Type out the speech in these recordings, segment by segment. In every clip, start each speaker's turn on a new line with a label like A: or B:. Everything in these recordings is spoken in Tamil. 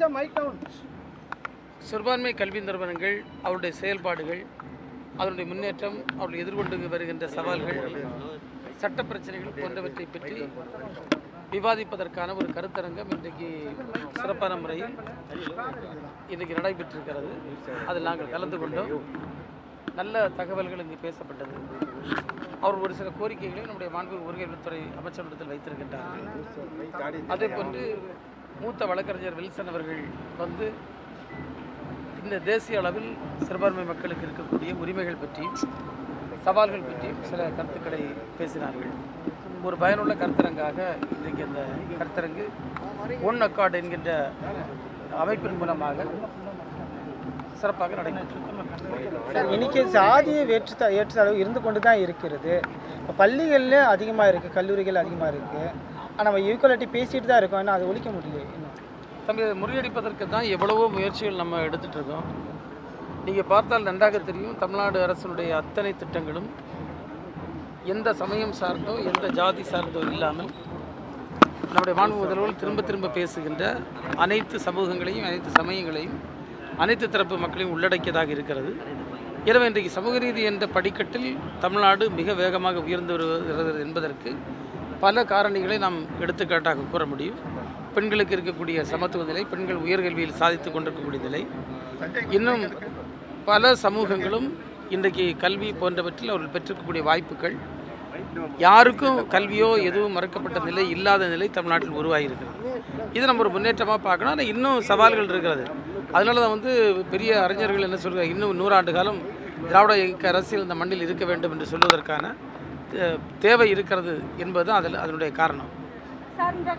A: சிறுபான்மை கல்வி நிறுவனங்கள் அவருடைய செயல்பாடுகள், அதனுடைய முன்னேற்றம், அவர்கள் எதிர்கொண்டு வருகின்ற சவால்கள், சட்ட பிரச்சனைகள் போன்றவற்றை பற்றி விவாதிப்பதற்கான ஒரு கருத்தரங்கம் இன்றைக்கு சிறப்பான முறையில் இன்றைக்கு நடைபெற்றிருக்கிறது. அதில் நாங்கள் கலந்து கொண்டோம். நல்ல தகவல்கள் இங்கு பேசப்பட்டது. அவர் ஒரு சில கோரிக்கைகளை நம்முடைய மாண்புமிகு ஊர்கல்வித்துறை அமைச்சரிடத்தில் வைத்திருக்கின்றார்கள். அதே போன்று மூத்த வழக்கறிஞர் வில்சன் அவர்கள் வந்து இந்த தேசிய அளவில் சிறுபான்மை மக்களுக்கு இருக்கக்கூடிய உரிமைகள் பற்றியும் சவால்கள் பற்றியும் சில கருத்துக்களை பேசினார்கள். ஒரு பயனுள்ள கருத்தரங்காக இன்றைக்கு அந்த கருத்தரங்கு ஒன் அக்கார்டு என்கின்ற அமைப்பின் மூலமாக சிறப்பாக நடைபெற்றது.
B: இன்னைக்கு சாதிய ஏற்றத்தாழ்வு இருந்து கொண்டு தான் இருக்கிறது. இப்போ பள்ளிகளில் அதிகமாக இருக்குது, கல்லூரிகள் அதிகமாக இருக்குது. ஆனால் நம்ம ஈக்குவாலிட்டி பேசிட்டு தான் இருக்கோம். ஆனால் அதை ஒழிக்க முடியல.
A: தம்பி, முறியடிப்பதற்கு தான் எவ்வளவோ முயற்சிகள் நம்ம எடுத்துகிட்டு இருக்கோம். நீங்கள் பார்த்தால் நன்றாக தெரியும், தமிழ்நாடு அரசினுடைய அத்தனை திட்டங்களும் எந்த சமயம் சார்ந்தோ எந்த ஜாதி சார்ந்தோ இல்லாமல் நம்முடைய மாண்பு முதல்வர்கள் திரும்ப திரும்ப பேசுகின்ற அனைத்து சமூகங்களையும் அனைத்து சமயங்களையும் அனைத்து தரப்பு மக்களையும் உள்ளடக்கியதாக இருக்கிறது. எனவே இன்றைக்கு சமூக நீதி என்ற படிக்கட்டில் தமிழ்நாடு மிக வேகமாக உயர்ந்து வருகிறது என்பதற்கு பல காரணிகளை நாம் எடுத்துக்காட்டாக கூற முடியும். பெண்களுக்கு இருக்கக்கூடிய சமத்துவ நிலை, பெண்கள் உயர்கல்வியில் சாதித்து கொண்டிருக்கக்கூடிய நிலை, இன்னும் பல சமூகங்களும் இன்றைக்கு கல்வி போன்றவற்றில் அவர்கள் பெற்றிருக்கக்கூடிய வாய்ப்புகள், யாருக்கும் கல்வியோ எதுவும் மறுக்கப்பட்ட நிலை இல்லாத நிலை தமிழ்நாட்டில் உருவாகியிருக்கிறது. இது நம்ம ஒரு முன்னேற்றமாக பார்க்கணும். ஆனால் இன்னும் சவால்கள் இருக்கிறது. அதனால தான் வந்து பெரிய அறிஞர்கள் என்ன சொல்கிறாங்க, இன்னும் 100 ஆண்டு காலம் திராவிட இயக்க அரசியல் இந்த மண்ணில் இருக்க வேண்டும் என்று சொல்வதற்கான தேவை இருக்கிறது என்பது தான் அதனுடைய காரணம்.
C: சார், இந்த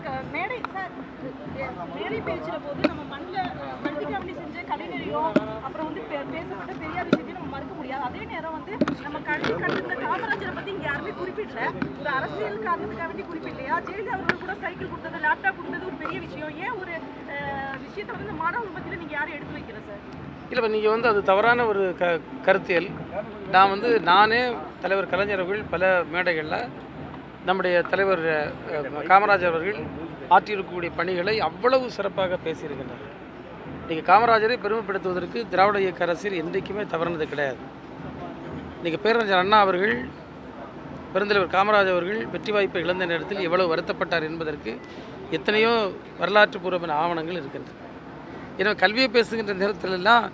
C: மேடை பேச்சுற போது நம்ம மல்டிகாமணி செஞ்ச கலைஞரையும் அப்புறம் வந்து பேசப்பட்ட பெரியார் விஷயத்தையும் நம்ம மறுக்க முடியாது. அதே நேரம் வந்து நம்ம கல்வி கண்டிருந்த காமராஜரை பற்றி இங்கே யாருமே குறிப்பிடல. ஒரு அரசியல் காரணத்துக்காக வேண்டி குறிப்பிடலையா? ஜெயலலிதா அவர்கள் கூட சைக்கிள் கொடுத்தது, லேப்டாப் கொடுத்தது ஒரு பெரிய விஷயம். ஏன் ஒரு விஷயத்தை வந்து இந்த மாணவர்கள் பற்றியில் நீங்கள் யாரும் எடுத்து வைக்கல சார்?
A: இல்லை, நீங்கள் வந்து அது தவறான ஒரு கருத்தியல். நானே தலைவர் கலைஞர் அவர்கள் பல மேடைகளில் நம்முடைய தலைவர் காமராஜர் அவர்கள் ஆற்றியிருக்கக்கூடிய பணிகளை அவ்வளவு சிறப்பாக பேசியிருக்கின்றார். நீங்கள் காமராஜரை பெருமைப்படுத்துவதற்கு திராவிட இயக்க அரசியல் என்றைக்குமே தவறானது கிடையாது. நீங்கள் பேரறிஞர் அண்ணா அவர்கள், பெருந்தலைவர் காமராஜர் அவர்கள் வெற்றி வாய்ப்பை இழந்த நேரத்தில் எவ்வளவு வருத்தப்பட்டார் என்பதற்கு எத்தனையோ வரலாற்று பூர்வமான ஆவணங்கள் இருக்கின்றன. எனவே கல்வியை பேசுகின்ற நேரத்திலெல்லாம்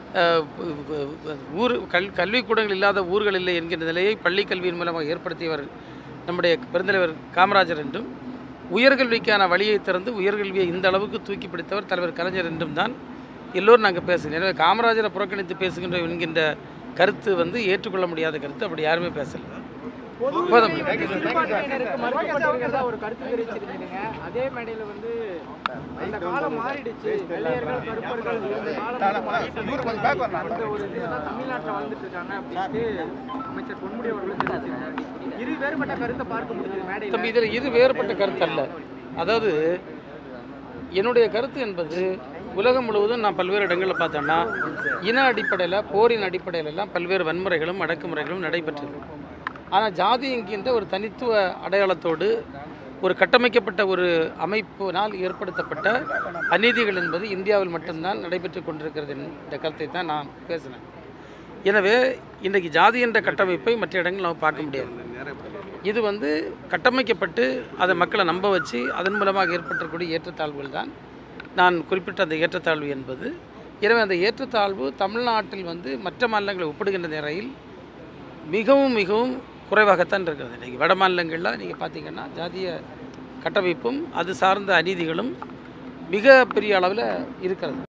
A: கல்விக்கூடங்கள் இல்லாத ஊர்கள் இல்லை என்கின்ற நிலையை பள்ளி கல்வியின் மூலமாக ஏற்படுத்தியவர் நம்முடைய பெருந்தலைவர் காமராஜர் என்றும், உயர்கல்விக்கான வழியை திறந்து உயர்கல்வியை இந்த அளவுக்கு தூக்கி பிடித்தவர் தலைவர் கலைஞர் என்றும் தான் எல்லோரும் நாங்கள் பேசுகிறோம். எனவே காமராஜரை புறக்கணித்து பேசுகின்ற என்கின்ற கருத்து வந்து ஏற்றுக்கொள்ள முடியாத கருத்து. அப்படி யாருமே பேசலை.
B: ஒரு கருத்து தெரிவிச்சிருக்கீங்க. அதே மேடையில் வந்து அந்த காலம் மாறிடுச்சு, வெள்ளையர்கள் கருப்பர்கள் தமிழ்நாட்டில் வாழ்ந்துட்டு இருக்காங்க அப்படின்ட்டு அமைச்சர் பொன்முடி அவர்கள் தெரிவிச்சிருக்காங்க. இரு வேறுபட்ட கருத்தை பார்க்க முடியுது மேடையில்.
A: இதில் இரு வேறுபட்ட கருத்து அல்ல. அதாவது என்னுடைய கருத்து என்பது உலகம் முழுவதும் நான் பல்வேறு இடங்களில் பார்த்தோன்னா இன அடிப்படையில், போரின் அடிப்படையிலெல்லாம் பல்வேறு வன்முறைகளும் அடக்குமுறைகளும் நடைபெற்றது. ஆனால் ஜாதி என்கின்ற ஒரு தனித்துவ அடையாளத்தோடு ஒரு கட்டமைக்கப்பட்ட ஒரு அமைப்பினால் ஏற்படுத்தப்பட்ட அநீதிகள் என்பது இந்தியாவில் மட்டும்தான் நடைபெற்று கொண்டிருக்கிறது என்ற கருத்தை தான் நான் பேசினேன். எனவே இன்றைக்கு ஜாதி என்ற கட்டமைப்பை மற்ற இடங்கள் நம்ம பார்க்க முடியாது. இது வந்து கட்டமைக்கப்பட்டு அதை மக்களை நம்ப வச்சு அதன் மூலமாக ஏற்பட்டிருக்கக்கூடிய ஏற்றத்தாழ்வுகள் தான் நான் குறிப்பிட்ட அந்த ஏற்றத்தாழ்வு என்பது. எனவே அந்த ஏற்றத்தாழ்வு தமிழ்நாட்டில் வந்து மற்ற மாநிலங்களை ஒப்பிடுகின்ற நிலையில் மிகவும் மிகவும் குறைவாகத்தான் இருக்கிறது. இன்றைக்கி வட மாநிலங்களில் நீங்கள் பார்த்திங்கன்னா ஜாதிய கட்டமைப்பும் அது சார்ந்த அநீதிகளும் மிக பெரிய அளவில் இருக்கிறது.